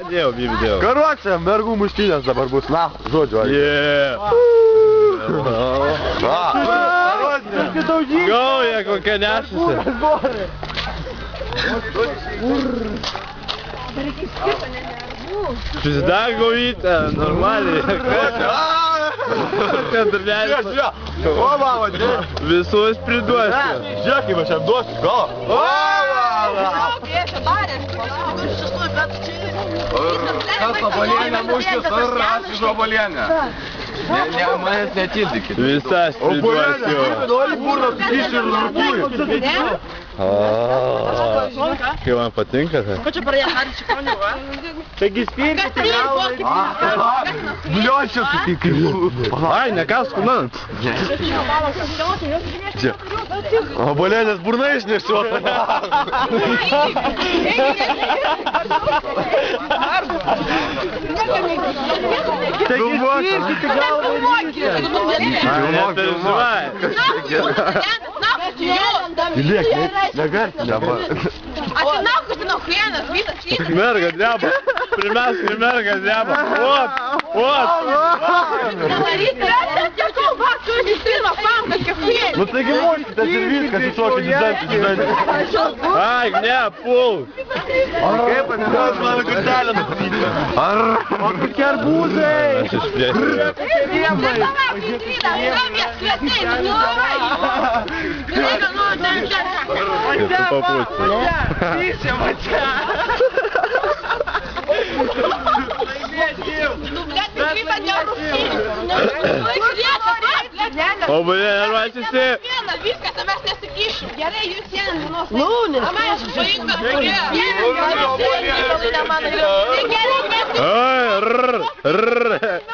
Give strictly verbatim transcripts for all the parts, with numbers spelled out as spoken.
Dėjau, bibi, dėjau. Karuočią, mergų muštynės dabar bus, na, žodžiu. Yeah. Gauja kokia nešasi. Pizda gaujytė, normaliai. O, mama, visus priduosiu. Žiūrėk, kaip aš jam duosiu, gal. O, Kas obuolienę muštis, ar aš iš obuolienę? Ne, manęs netildykit. Visas priduosiu. Nori burną sukišti ir rūkųjų. Kai man patinka, tai. Ko čia pradėjo karį čikonį, va? Taigi spirkite galvą. Bliuošiu sutikriu. Ai, nekasku man. Obuolienės burna išnešiuota. Taigi spirkite galvą ir Liek, negarti, dabar. Atsinaukų, žinau, hrenas, visas šis. Merga dreba. Pirmiausia, merga dreba. Ot, ot. Nu taigi mokytas ir viskas, iššokit didantį, didantį. Ai, ne, pul. Kaip atiduos mano kortelę nusipyti? Ar? O kokie arbūzai? Aš išplėsiu. Kaip tu papūsi. Tyčia, mačia. O, blė, ar vačiasi? Viskas, mes nesikišim. Gerai, jūs šiandien dienos. Nu, nes Mama, aš paimkas, kurie. Ai, rrr, rrr.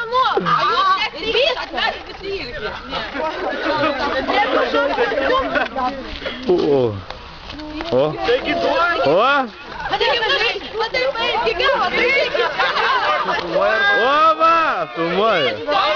O. O. O. O, va, filmuoja.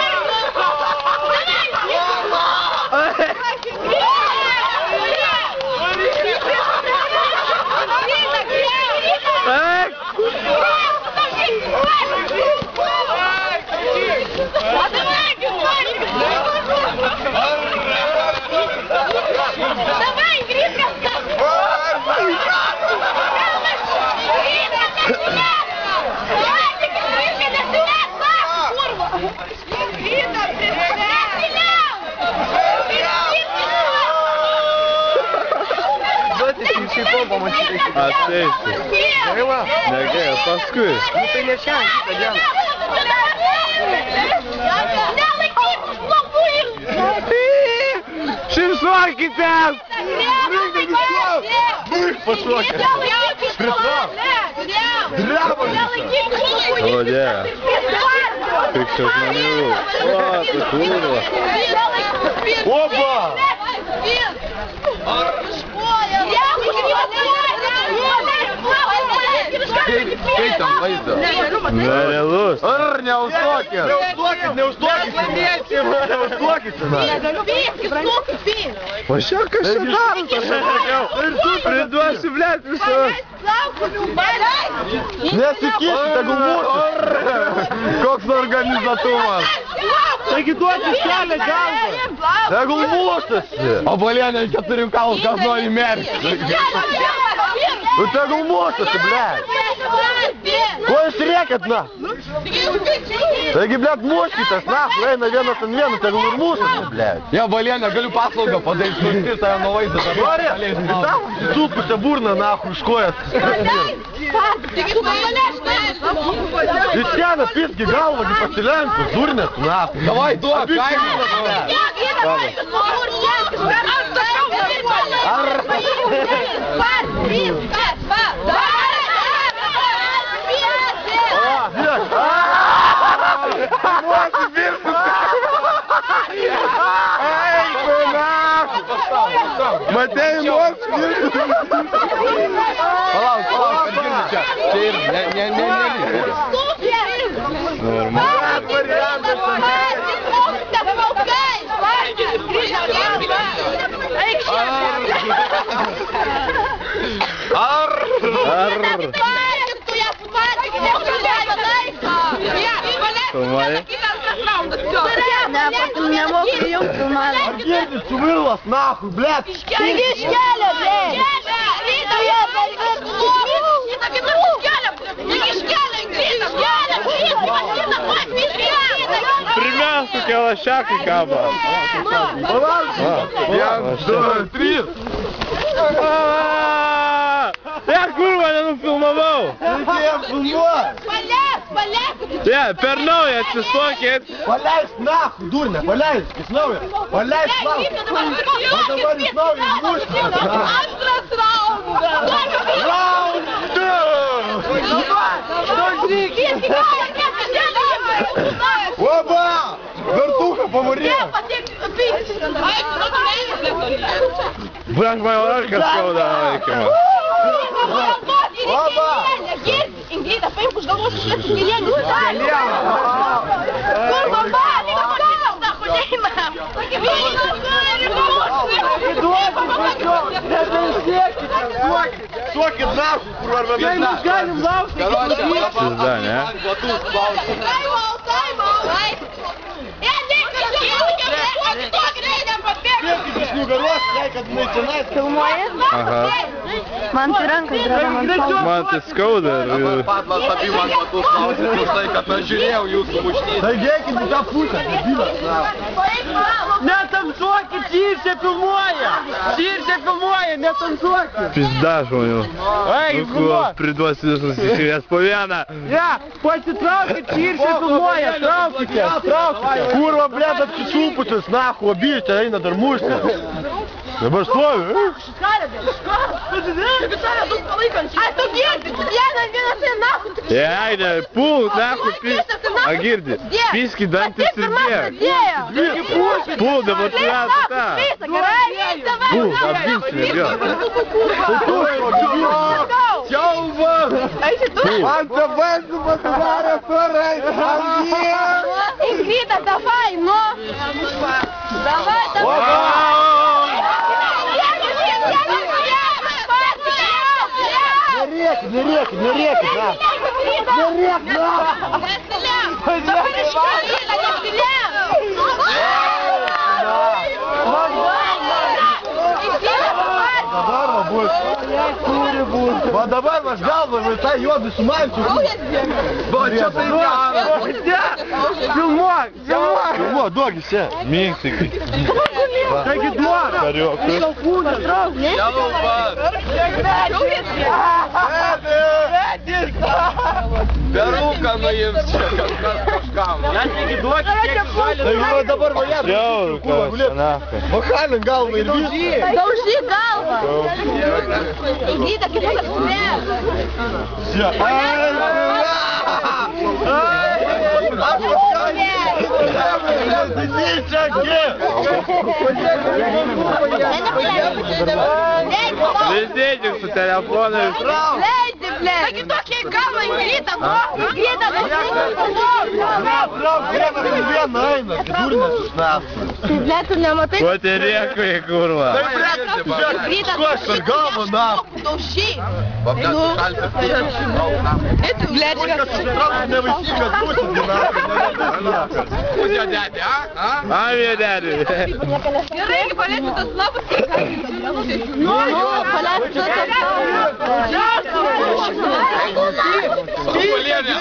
Ateisi. Gaila? Negaila, paskui. Nu tai ne šiandien, kitą dieną. Šipsuokitės! Pašuokit. Pritrap. Dreba. O, ne. Pikščiau žmonių. O, tai kurva. Opa! Kaip tam vaizdas? Nerealus. Ar neužduokit? Neužduokit, neužduokit. Neužduokit. O šią kas čia darote? Ir tu priduosi, blėt, visus. Nesikišti, tegul mūsų. Koks organizatumas. Taigi duokit kelią galvą. Tegul mūsųsi. Obuolienė keturių kalų, kas nori merkti. Nu tegul mūsųsi, blėt. Ko jūs rėkit, na? Taigi, blėt, mūškytas, na, eina vienas ant vienų, tegul ir mūsųsi, blėt. Jo, obuolienė, galiu paslaugą padaryti, nustir tave nuo vaizdo. Nori? Tau supusią burną, na, iš kojas. Iš seną pisgi galvą, gi pasilenkus, durnės, na. Davai, duok, kaimynas, blėt. Ar... Moci viršus! Eik, na! Matei, moci viršus! Palauk, palauk, kad girdi čia. Čia ir ne, ne, ne, ne. Normal. Ar... Ar... filmuoji? Kitas tas raundas, jo. Ne, patim nemoku įjungti filmavimą. Ar girdit, suvilas, nahui, blet. Taigi iškelia, blėt. Ryta, jie per viršų. Ryta, kaip nors iškelia. Taigi iškelia, Ryta, iškelia. Ryta, Ryta, pats iškelia. Primestų kelašiakai kaba. Vienas, du, trys. Ja, kurva, nenufilmavau. Reikėjom filmuot. Paliek, paliek. Ja, per naują atsistokit. Paleisk nahui, durnė, paleisk, iš naujo. Paleisk nahui. O dabar iš naujo išmušti. Antras raundas. Round two. Oba! Vertuką pavarėm. Blank, man rankas skauda, laikymas. Ingrida, paimk už galvos iš lėtų gilėnį. Kur baba, lyga skauda, neima. Suokit nahui, kur arba mes galim laukti. Pizda, ne? Bėkit iš nugaros, jei kad jinai tenais. Filmuoji? Aha. Man tai rankas dreba, man skauda. Man tai skauda. Dabar Patlas abi man batus klausit už tai, kad aš žiūrėjau jūsų muštynį. Tai gėkit į tą pusę, debilas. Netancuokit, Čiršė filmuoja! Čiršė filmuoja, netancuokit! Pizda žmonių. Eik, Nu, kuo priduosi visus išėjęs po vieną. Ja, pasitraukit, Čiršė filmuoja, traukite, traukite! Kurva, blėt, apsičiūputis, nahu, obijate, eina dar mušti. Dabar stovi. Ai, tu girdi, vienas, vienas, tai nahu. Jei, ne, pul, nahui, pis. A, girdi, piski dantis ir dėk. Pul, dabar tu ją tą. Pul, apginsime, jo. Čiauva! Man tą vaizdą pasidarė perai. Ingrida, davai, nu. Davai, davai. Nerėkit, nerėkit, nerėkit, na. Nerėk, na. Dabar va bus. Va dabar aš galvą visai juodų sumalčiu. Va čia tai geras. Filmuok, filmuok! Filmuok, duok iš čia. Minksikai. Taigi duok! Kariuokus. Jau pat. Peruką nuims čia kažkas kažkam. Taigi duokit, kiek žalį. Tai va dabar va ją. Jau, kas, nahui. Vakalin galvą ir visą. Daužy galvą. Ingrida, kaip tas Vizėdžiuk su telefonu ir trauk. Leidi, blėt. Taigi tokie galva, Ingrida, nu. Ingrida, Trauk vieną ir vieną eina, vidurnės iš nasų. tai blėt, tu nematai. Kuo tai rėkui, kurva? Ko aš per galvą nahu? Daužy. Babnet, šalti. Etu, blėčkas. Nevaisingas pusės, nahu. Pusė dėdė, a? A? Avė, daddy. Gerai, palėsiu tas lapas. Nu, nu, paleisk tu tas Sabalienė.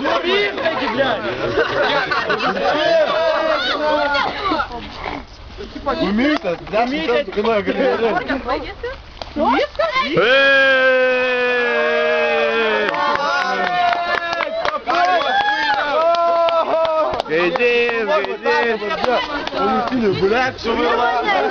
Umytas, dešimt kartų kainuoja galėjai. Gaidys, gaidys. Pavyzdinių, blėt, suvila.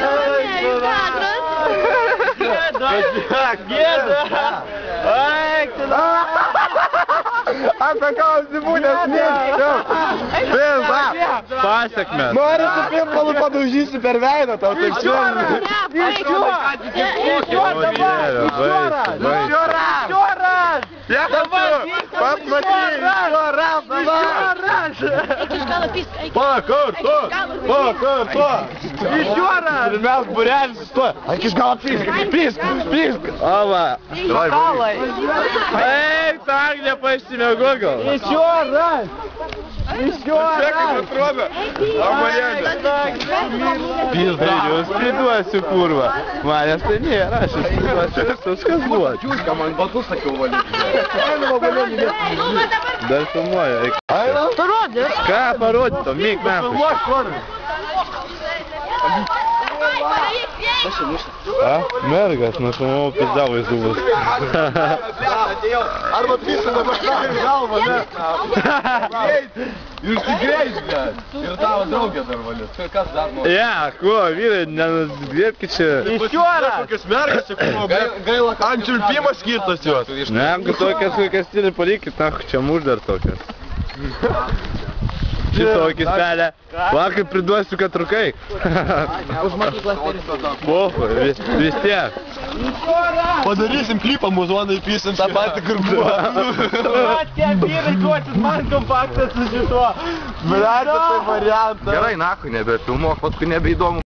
Gėda! Eik, tu da! Apie ką užsibūnės mėgti. Pizda. Pasiekmes. Nori su pirmalu padaužysi per veidą, tau taip šiandien. Iščiuoras! Iščiuoras dabar! Baigsiu, baigsiu. Iščiuoras! Iščiuoras! Dabar! Посмотри, еще раз, давай! Покорто! Покорто! Еще раз! Ребят, буряч, стой! А кишгала писк, писк, писк! Ава! Давай, Давай. Эй, так, где почти меня гогол. Еще раз! Еще раз! патрона. Пиздаю, спидуosiu, kurva. Manęs tai nėra, aš įsivažiuosiu viskas duot. Čiūšką man batus sakiau valyti. Dar filmuoju. Parodė. Ką parodytum, mėg metų. A, mergas, nufilmavau pizdavai zuvus. Arba pisina kažką galvą, ne? Jūs tik greis, bet. Ir tavo draugė dar valys. Kas dar nori? Ja, ko, vyrai, nenusgriebkit čia. Еще раз! Kokias mergas čia kuma, Gaila, kad... ant čiulpimo skirtos jos. Ne, tokias kokias turi palikit, na, čia muš dar tokias. Šitokį spelę. Vakar priduosiu, kad trukai. Bohu, vis, vis tiek. Padarysim klipą, muzuonai pysim tą patį, kur buvo. Matke, vyrai, duosit man kompaktą su šituo. Blet, tai variantas. Gerai, nahui, nebefilmuok, paskui nebeįdomu.